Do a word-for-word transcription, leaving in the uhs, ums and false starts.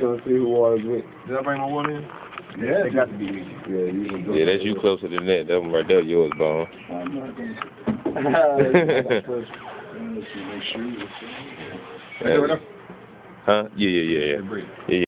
trying to see who water's with. Did I bring my water in? Yeah, They got to be me. Yeah, you can go. Yeah, that's you closer than that. That one right there, yours, Bone. I'm not gonna. Huh? Yeah, yeah, yeah, yeah. Yeah.